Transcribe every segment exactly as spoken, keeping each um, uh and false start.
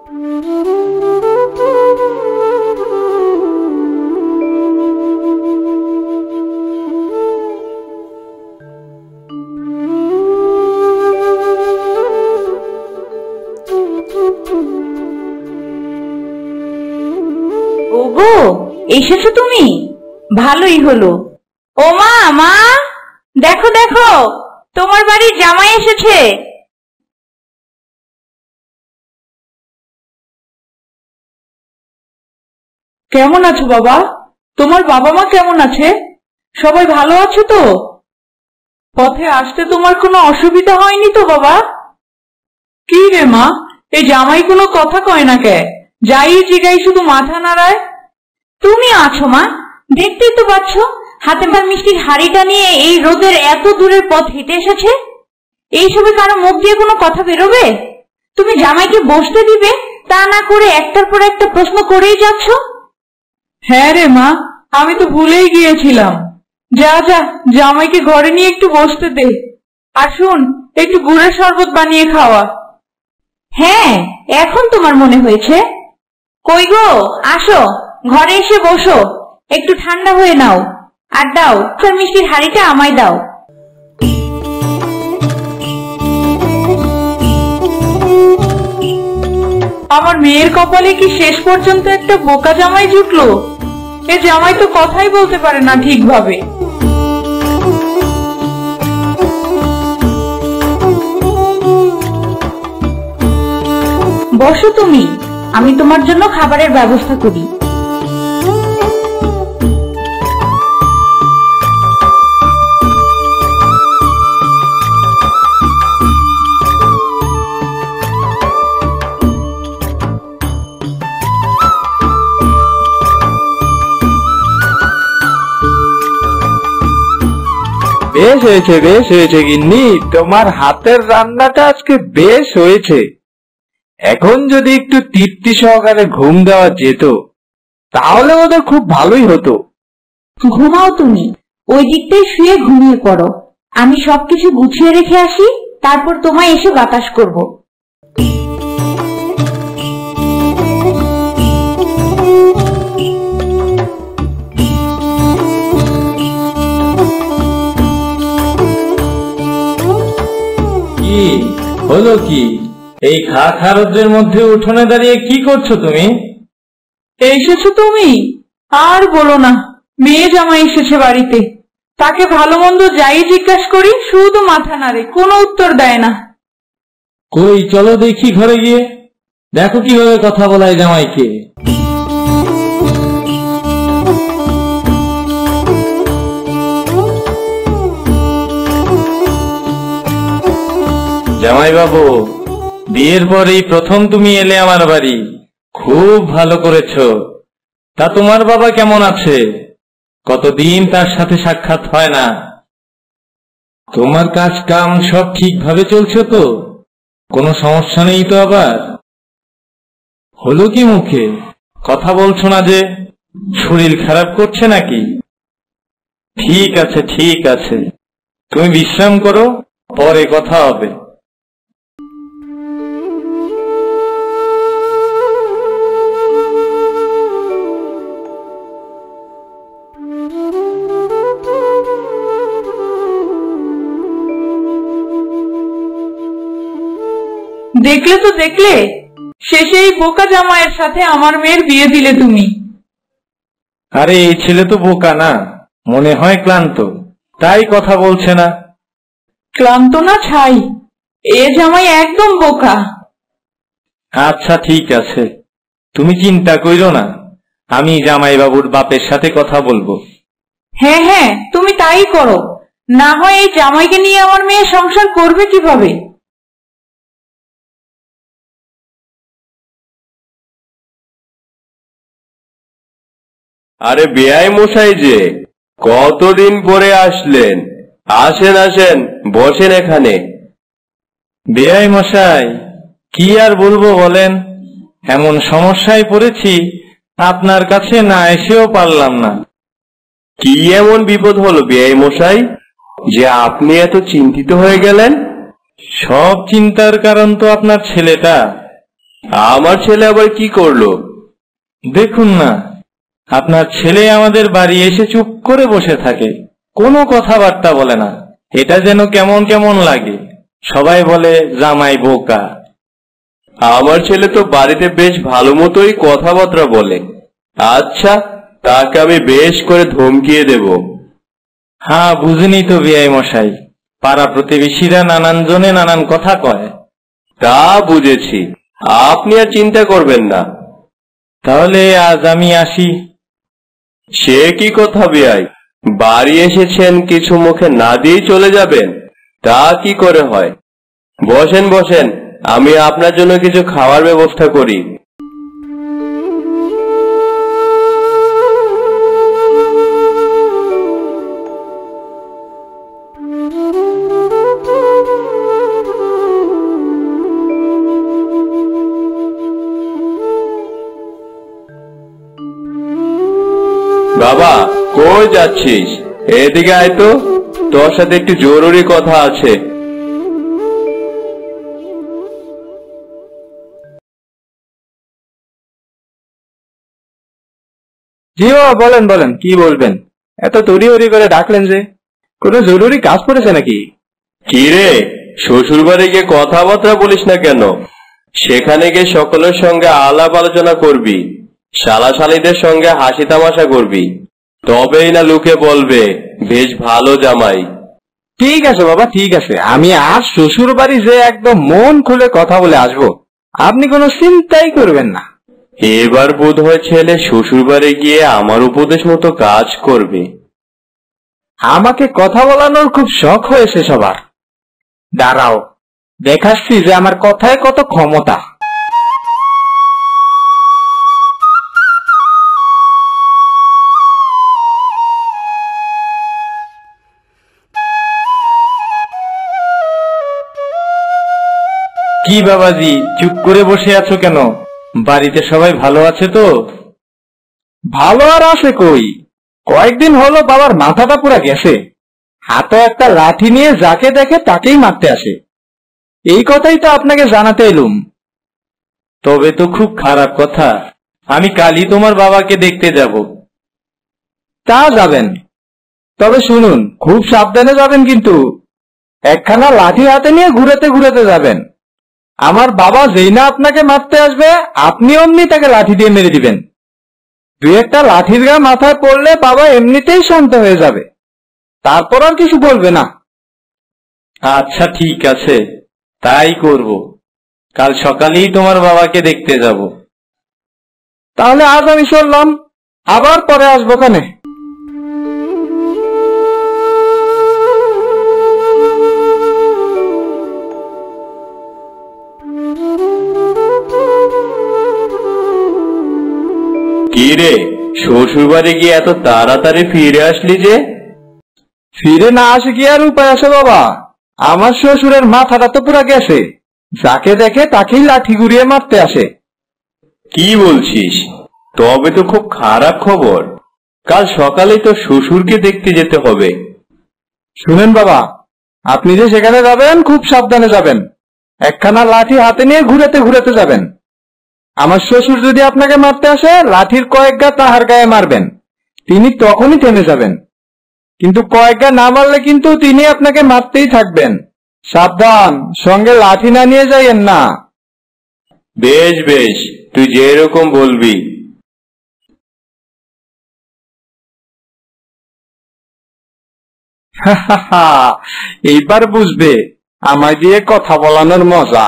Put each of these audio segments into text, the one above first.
ওগো, এসেছো তুমি? ভালোই হলো। ও মা, মা দেখো দেখো, তোমার বাড়ির জামাই এসেছে। কেমন আছো বাবা? তোমার বাবা মা কেমন আছে? সবাই ভালো আছো তো? পথে আসতে তোমার কোনো অসুবিধা হয়নি তো বাবা? কি রে মা, এই জামাই কোনো কথা কয় না কে? যাই জিগাই শুধু মাথা নাড়ায়। তুমি আছো মা, দেখতেই তো পাচ্ছ হাতে ভার মিষ্টির হাড়িটা নিয়ে এই রোদের এত দূরের পথ হেঁটে এসেছে। এইসবে কারো মুখ দিয়ে কোনো কথা বেরোবে? তুমি জামাইকে বসতে দিবে, তা না করে একটার পর একটা প্রশ্ন করেই যাচ্ছ। হ্যাঁ রে মা, আমি তো ভুলেই গিয়েছিলাম। যা যা, জামাইকে ঘরে নিয়ে একটু বসতে দে। আর শুন, একটু গুড়ের শরবত বানিয়ে খাওয়া। হ্যাঁ, এখন তোমার মনে হয়েছে। কই গো, আসো ঘরে এসে বসো, একটু ঠান্ডা হয়ে নাও। আর দাও, তোর মিষ্টির হাড়িটা আমায় দাও। আমার মেয়ের কপালে কি শেষ পর্যন্ত একটা বোকা জামাই জুটলো? এ জামাই তো কথাই বলতে পারে না ঠিকভাবে। বসো তুমি, আমি তোমার জন্য খাবারের ব্যবস্থা করি। বেশ হয়েছে, বেশ হয়েছে গিন্নি, তোমার হাতের রান্নাটা আজকে বেশ হয়েছে। এখন যদি একটু তৃপ্তি সহকারে ঘুম দেওয়া যেত তাহলে ওদের খুব ভালোই হতো। ঘুমাও তুমি, ওই দিকটাই শুয়ে ঘুমিয়ে পড়ো। আমি সবকিছু গুছিয়ে রেখে আসি, তারপর তোমায় এসে বাতাস করব। কি হলো কি? এই খা খা রোদ্রের মধ্যে উঠোনে দাঁড়িয়ে কি করছো তুমি? এসেছো তুমি? আর বলো না, মেয়ে জামাই এসেছে বাড়িতে। তাকে ভালো মন্দ যাই জিজ্ঞাসা করি শুধু মাথা নাড়ে, কোনো উত্তর দেয় না। কই চলো দেখি ঘরে গিয়ে, দেখো কিভাবে কথা বলায় জামাইকে। জামাই বাবু, বিয়ের পরেই প্রথম তুমি এলে আমার বাড়ি, খুব ভালো করেছো। তা তোমার বাবা কেমন আছে? কতদিন তার সাথে সাক্ষাৎ হয় না। তোমার কাজ কাম সব ঠিকভাবে চলছে তো? কোনো সমস্যা নেই তো? আবার হলো কি মুখে? কথা বলছো না যে? শরীর খারাপ করছে নাকি? ঠিক আছে ঠিক আছে, তুমি বিশ্রাম করো, পরে কথা হবে। দেখলে তো দেখলে, শেষে এই বোকা জামাইয়ের সাথে আমার মেয়ের বিয়ে দিলে তুমি। আরে এই ছেলে তো বোকা না, মনে হয় ক্লান্ত, তাই কথা বলছে না। ক্লান্ত না ছাই, এ জামাই একদম বোকা। আচ্ছা ঠিক আছে, তুমি চিন্তা কইরো না, আমি জামাই বাবুর বাপের সাথে কথা বলবো। হ্যাঁ হ্যাঁ, তুমি তাই করো, না হয় এই জামাইকে নিয়ে আমার মেয়ে সংসার করবে কিভাবে? আরে বেয়াই মশাই যে, কতদিন পরে আসলেন? আসেন আসেন, বসেন এখানে। বেয়াই মশাই, কি আর বলবো বলেন, এমন সমস্যায় পড়েছি আপনার কাছে না এসেও পারলাম না। কি এমন বিপদ হলো বেয়াই মশাই যে আপনি এত চিন্তিত হয়ে গেলেন? সব চিন্তার কারণ তো আপনার ছেলেটা। আমার ছেলে আবার কি করলো? দেখুন না, আপনার ছেলে আমাদের বাড়ি এসে চুপ করে বসে থাকে, কোনো কথাবার্তা বলে না। এটা যেন কেমন কেমন লাগে। সবাই বলে জামাই বোকা। আমার ছেলে তো বাড়িতে বেশ ভালো মতোই কথাবার্তা বলে। আচ্ছা, তাকে আমি বেশ করে ধমকিয়ে দেব। হ্যাঁ, বুঝিনি তো বিআই মশাই, পাড়া প্রতিবেশীরা নানান জনে নানান কথা কয়। তা বুঝেছি, আপনি আর চিন্তা করবেন না। তাহলে আজ আমি আসি। সে কি কথা বিয়াই, বাড়ি এসেছেন কিছু মুখে না দিয়েই চলে যাবেন? তা কি করে হয়? বসেন বসেন, আমি আপনার জন্য কিছু খাওয়ার ব্যবস্থা করি। বাবা, কই যাচ্ছিস? এদিকে আয় তো, তোর সাথে একটু জরুরি কথা আছে। জি বাবা, বলেন বলেন, কি বলবেন? এত তড়িহড়ি করে ডাকলেন যে, কোনো জরুরি কাজ পড়েছে নাকি? কি রে, শ্বশুর বাড়ি গিয়ে কথাবার্তা বলিস না কেন? সেখানে গিয়ে সকলের সঙ্গে আলাপ আলোচনা করবি, শালাশালিদের সঙ্গে হাসি তামাশা করবি, তবেই না লোকে বলবে বেশ ভালো জামাই। ঠিক আছে বাবা, ঠিক আছে, আমি আজ শ্বশুর বাড়ি যে একদম মন খুলে কথা বলে আসবো, আপনি কোনো চিন্তাই করবেন না। এবার বোধ হয় ছেলে শ্বশুর বাড়ি গিয়ে আমার উপদেশ মতো কাজ করবে। আমাকে কথা বলানোর খুব শখ হয়েছে সবার। দাঁড়াও, দেখাচ্ছি যে আমার কথায় কত ক্ষমতা। কি বাবাজি, চুপ করে বসে আছো কেন? বাড়িতে সবাই ভালো আছে তো? ভালো আর আছে কই, কয়েকদিন হলো বাবার মাথাটা পুরা গেছে। হাতে একটা লাঠি নিয়ে যাকে দেখে তাকেই মারতে আসে। এই কথাই তো আপনাকে জানাতে এলুম। তবে তো খুব খারাপ কথা। আমি কালই তোমার বাবাকে দেখতে যাব। তা যাবেন, তবে শুনুন, খুব সাবধানে যাবেন কিন্তু। একখানা লাঠি হাতে নিয়ে ঘুরেতে ঘুরেতে যাবেন। আমার বাবা যেই না আপনাকে মারতে আসবে, আপনি অমনি তাকে লাঠি দিয়ে মেরে দিবেন। দুই একটা লাঠির গা মাথায় পড়লে বাবা এমনিতেই শান্ত হয়ে যাবে, তারপর আর কিছু বলবে না। আচ্ছা ঠিক আছে, তাই করব। কাল সকালেই তোমার বাবাকে দেখতে যাব। তাহলে আজ আমি চললাম, আবার পরে আসবো কানে। কি রে, শ্বশুর বাড়ি গিয়ে এত তাড়াতাড়ি ফিরে আসলি যে? ফিরে না আসে কি আর উপায় আছে বাবা? আমার শ্বশুরের মাথাটা তো পুরা গেছে, যাকে দেখে তাকেই লাঠি ঘুরিয়ে মারতে আসে। কি বলছিস? তবে তো খুব খারাপ খবর। কাল সকালেই তো শ্বশুরকে দেখতে যেতে হবে। শুনেন বাবা, আপনি যে সেখানে যাবেন খুব সাবধানে যাবেন। একখানা লাঠি হাতে নিয়ে ঘুরেতে ঘুরেতে যাবেন। আমার শ্বশুর যদি আপনাকে মারতে আসে, লাঠির কয়েক গা তাহার গায়ে মারবেন, তিনি তখনই থেমে যাবেন। কিন্তু কয়েক গা না মারলে কিন্তু তিনি আপনাকে মারতেই থাকবেন। সাবধান, সঙ্গে লাঠি না নিয়ে যাইয়েন না। বেশ বেশ, তুই যেরকম বলবি। এইবার বুঝবে আমায় দিয়ে কথা বলানোর মজা।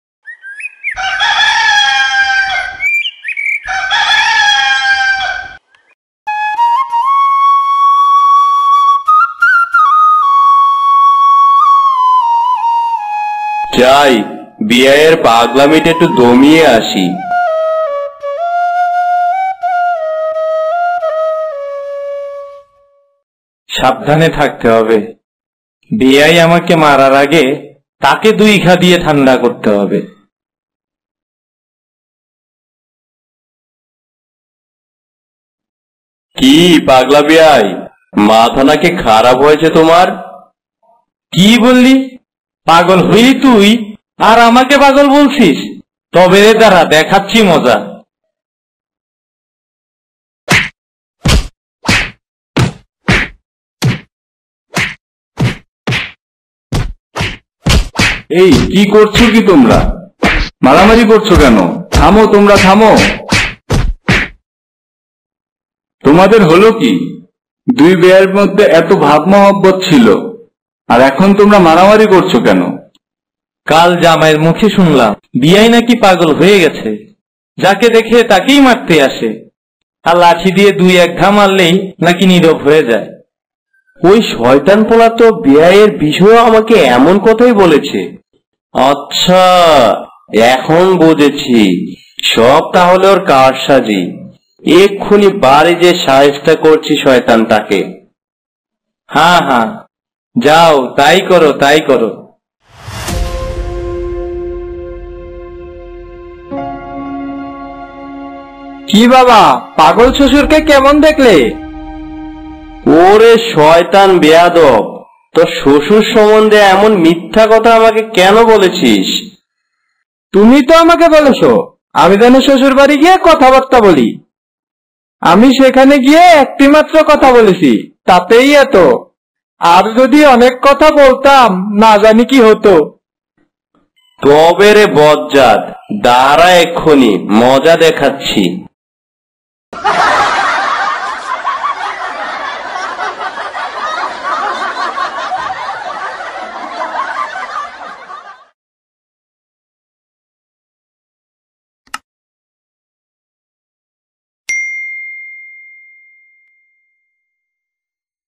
যাই, বিয়ের পাগলামিটা একটু দমিয়ে আসি। সাবধানে থাকতে হবে। বিয়াই আমাকে মারার আগে তাকে দুই ঘা দিয়ে ঠান্ডা করতে হবে। কি পাগলা বিয়াই, মাথা নাকি খারাপ হয়েছে তোমার? কি বললি? পাগল হইলি তুই আর আমাকে পাগল বলছিস? তবে রে তারা দেখাচ্ছি মজা। এই কি করছো কি তোমরা? মারামারি করছো কেন? থামো তোমরা, থামো। তোমাদের হলো কি? দুই বেয়ের মধ্যে এত ভাব মহব্বত ছিল, আর এখন তোমরা মারামারি করছো কেন? কাল জামাইয়ের মুখে শুনলাম বিয়াই নাকি পাগল হয়ে গেছে, যাকে দেখে তাকেই মারতে আসে, আর লাঠি দিয়ে দুই এক ঘা মারলেই নাকি নীরব হয়ে যায়। ওই শয়তান পোলা তো বিয়ের বিষয়ে আমাকে এমন কথাই বলেছে। আচ্ছা, এখন বুঝেছি, সব তাহলে ওর কারসাজি। এক্ষুনি বাড়ি যে সাহেবটা করছি শয়তানটাকে। হ্যাঁ হ্যাঁ, যাও তাই করো তাই করো। কি বাবা, পাগল শ্বশুরকে কেমন দেখলে? ওরে শয়তান বেয়াদব, তোর শ্বশুর সম্বন্ধে এমন মিথ্যা কথা আমাকে কেন বলেছিস? তুমি তো আমাকে বলেছো আমি যেন শ্বশুর বাড়ি গিয়ে কথাবার্তা বলি। আমি সেখানে গিয়ে একটি মাত্র কথা বলেছি, তাতেই এত। আর যদি অনেক কথা বলতাম, না জানি কি হতো। তবে রে বজ্জাত, দাঁড়া এক্ষুনি মজা দেখাচ্ছি।